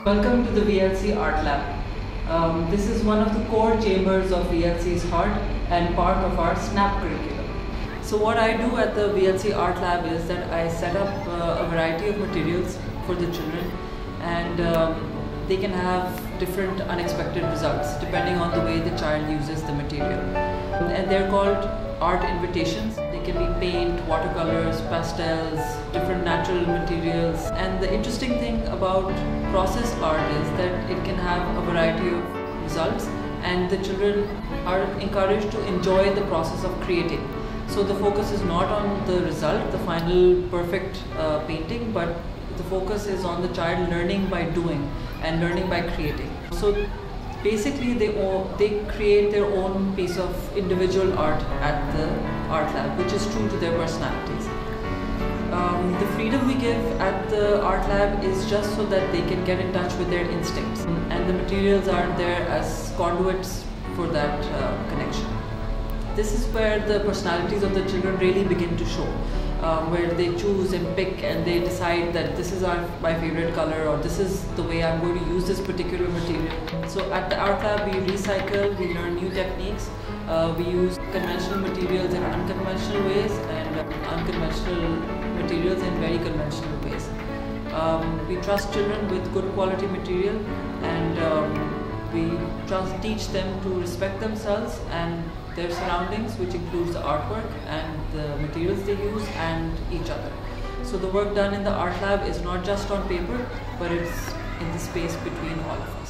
Welcome to the VLC Art Lab. This is one of the core chambers of VLC's heart and part of our SNAP curriculum. So what I do at the VLC Art Lab is that I set up a variety of materials for the children, and they can have different unexpected results depending on the way the child uses the material. And they're called art invitations. They can be paint, watercolors, pastels, different natural materials. And the interesting thing about process art is that it can have a variety of results, and the children are encouraged to enjoy the process of creating. So the focus is not on the result, the final perfect painting, but the focus is on the child learning by doing and learning by creating. So basically they create their own piece of individual art at the art lab, which is true to their personalities. The freedom we give at the art lab is just so that they can get in touch with their instincts, and the materials are there as conduits for that connection. This is where the personalities of the children really begin to show, where they choose and pick, and they decide that this is my favorite color, or this is the way I'm going to use this particular material. So at the art lab we recycle, we learn new techniques, we use conventional materials in unconventional ways, and unconventional materials in very conventional ways. We trust children with good quality material, and we teach them to respect themselves and their surroundings, which includes the artwork and the materials they use and each other. So the work done in the art lab is not just on paper, but it's in the space between all of us.